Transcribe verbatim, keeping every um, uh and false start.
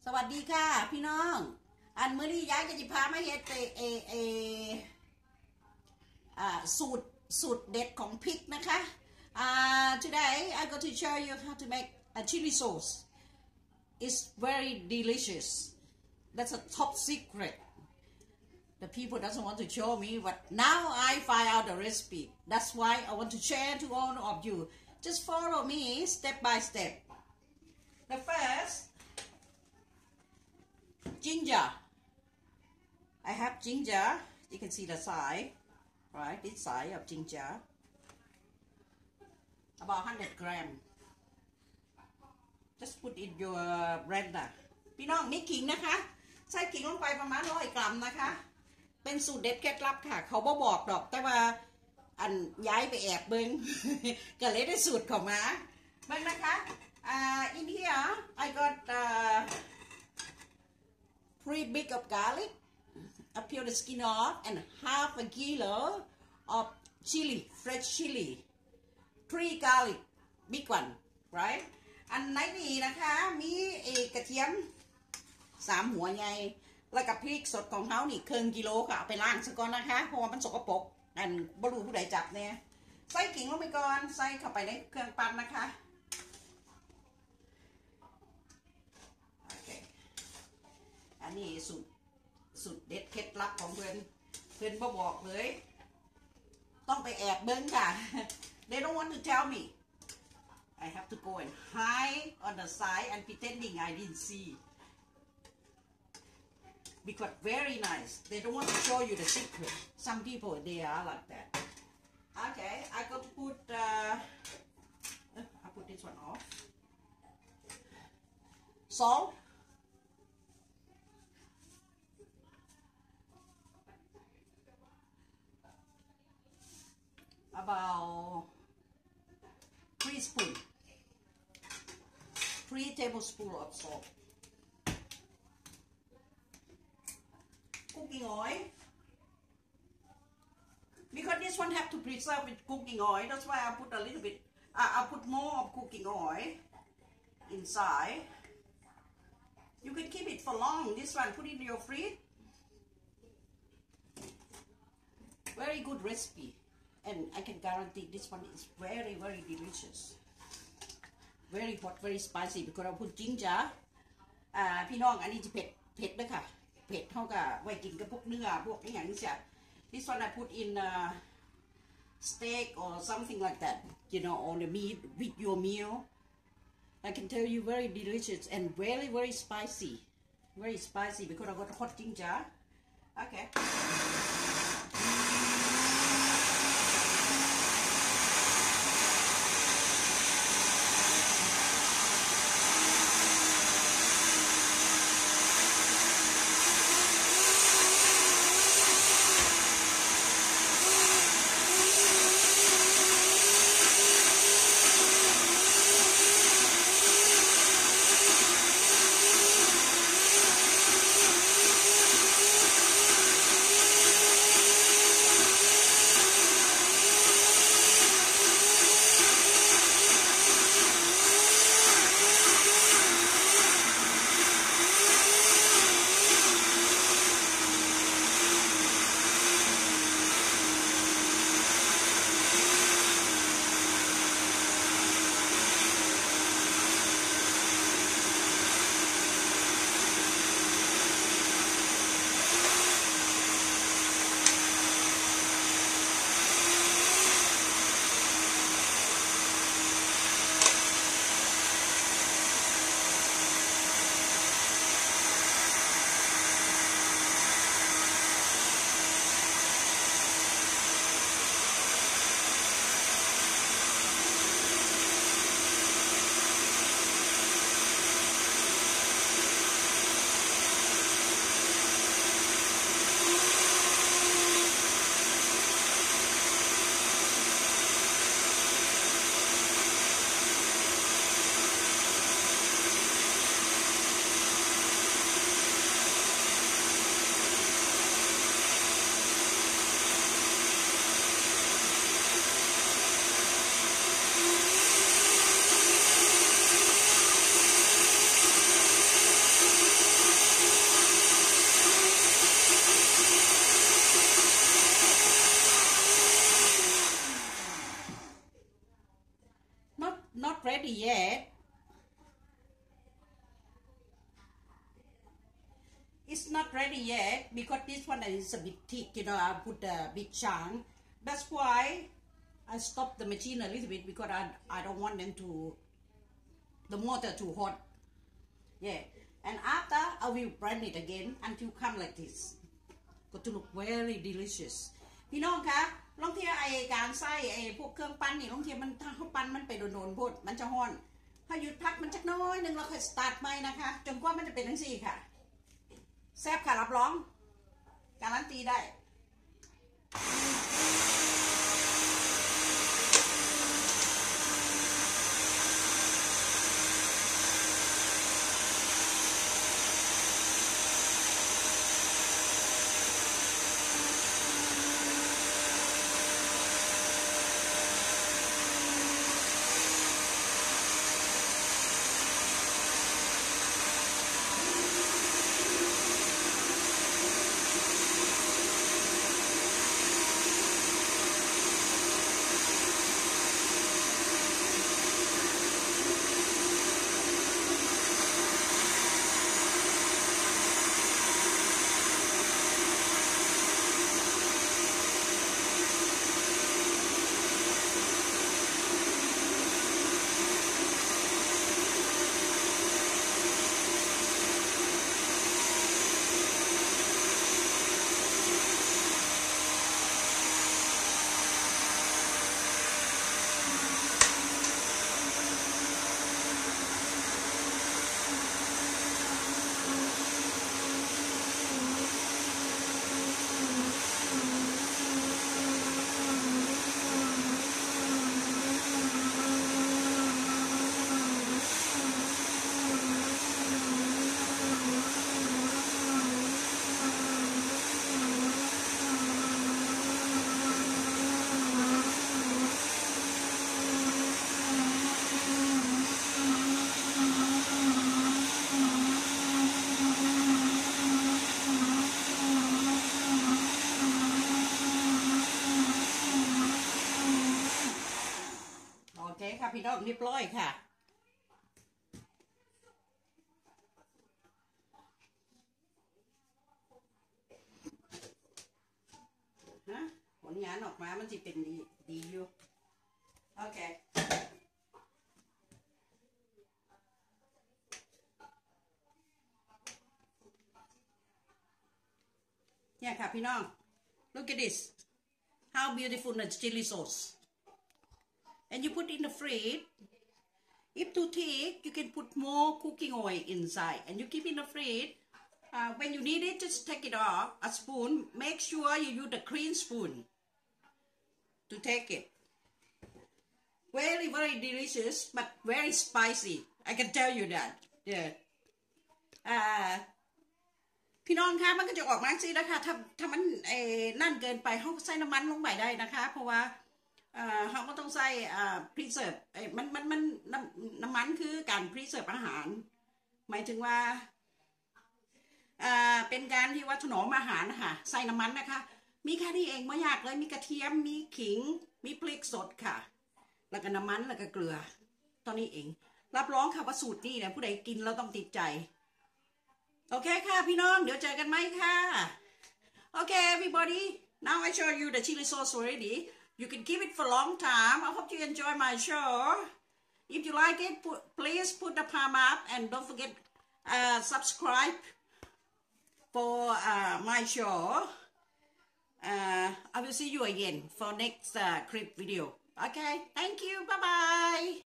สวัสดีค่ะพี่น้องอันมื้อนี้ย้ายจะจิพามาเฮ็ดเอเอเออ่าสูตรสูตรเด็ดของพริกนะคะอ่า today I go to show you how to make a chili sauce. It's very delicious. That's a top secret. The people doesn't want to show me, but now I find out the recipe. That's why I want to share to all of you. Just follow me step by step. The first, ginger. I have ginger. You can see the side, right? This side of ginger. About one hundred gram. Just put in your blender. พี่น้องนี่ขิงนะคะใส่ขิงลงไปประมาณร้อยกรัมนะคะเป็นสูตรเด็ดเคล็ดลับค่ะเขาบ่บอกดอกแต่ว่าอันย้ายไปแอบเบิ้ง ก็เลยได้สูตรของมาเบิ้งนะคะอ่า in here I got uh, three big of garlic I peel the skin off and half a kilo of chili fresh chili three garlic big one right อันไหนนี่นะคะมีเอกระเทียมสามหัวใหญ่แล้วกับพริกสดของเขานี่ครึ่งกิโลค่ะเอาไปล้างซะก่อนนะคะเพราะว่ามันสกปรกอันบรูผู้ใดจับเนี่ยใส่กิ่งลงไปก่อนใส่เข้าไปในเครื่องปั่นนะคะโอเคอันนี้สูตรสูตรเด็ดเคล็ดลับของเพื่อนเพื่อนบ่บอกเลยต้องไปแอบเบิ้งค่ะ They don't want to tell me I have to go and hide on the side and pretending I didn't see because very nice they don't want to show you the secret some people they are like that okay I got to put uh, I put this one off salt about three spoon three tablespoon of salt cooking oil because this one have to preserve with cooking oil that's why I put a little bit uh, I put more of cooking oil inside you can keep it for long this one put it in your fridge very good recipe and I can guarantee this one is very very delicious very hot very spicy because I put ginger อ่าพี่น้องอันนี้จะเผ็ดเผ็ดด้วยค่ะเผ็ดเท่ากับไว้กินกับพวกเนื้อพวกอย่างนี้จ้ะ this one I put in uh, steak or something like that you know on the meat with your meal I can tell you very delicious and very very spicy very spicy because I got hot ginger okay it's not ready yet because this one is a bit thick, you know. I put a big chunk. That's why I stopped the machine a little bit because I I don't want them to the motor too hot. Yeah, and after I will blend it again until come like this. Got to look very delicious. พี่น้องคะลองเทียไอการใส่ไอพวกเครื่องปั้นนี่ลองเทียมันถ้าเขาปั้นมันไปโดนๆพดมันจะฮ้อนถ้าหยุดพักมันจักน้อยนึงเราค่อยสตาร์ทใหม่นะคะจนกว่ามันจะเป็นทั้งสี่ค่ะแซ่บค่ะรับรองการันตีได้ค่ะพี่น้องเรียบร้อยค่ะฮะผลงานออกมามันจะเป็นดีดีอยู่โอเคเนี่ยค่ะพี่น้อง look at this how beautiful the chili sauce and you put in the fridge. If too thick, you can put more cooking oil inside and you keep in the fridge. Uh, when you need it, just take it off a spoon. Make sure you use the clean spoon to take it. Very, very delicious, but very spicy. I can tell you that. Yeah. Uh, พี่น้องคะมันก็จะออกมาสินะคะถ้าถ้ามันเอ่อนั่นเกินไปเขาใส่น้ำมันลงไปได้นะคะเพราะว่าเขาก็ต้องใส่พรีเซิร์ฟมันมันมันน้ำน้ำมันคือการพรีเซิร์ฟอาหารหมายถึงว่าเป็นการที่ว่าถนอมอาหารค่ะใส่น้ำมันนะคะมีแค่นี้เองไม่ยากเลยมีกระเทียมมีขิงมีพริกสดค่ะแล้วก็น้ำมันแล้วก็เกลือตอนนี้เองรับรองค่ะว่าสูตรนี้เนี่ยผู้ใดกินแล้วต้องติดใจโอเคค่ะพี่น้องเดี๋ยวเจอกันไหมค่ะโอเค everybody now I show you the chili sauce already you can keep it for a long time I hope you enjoy my show if you like it put, please put the palm up and don't forget uh, subscribe for uh, my show uh, I will see you again for next uh, clip video okay thank you bye bye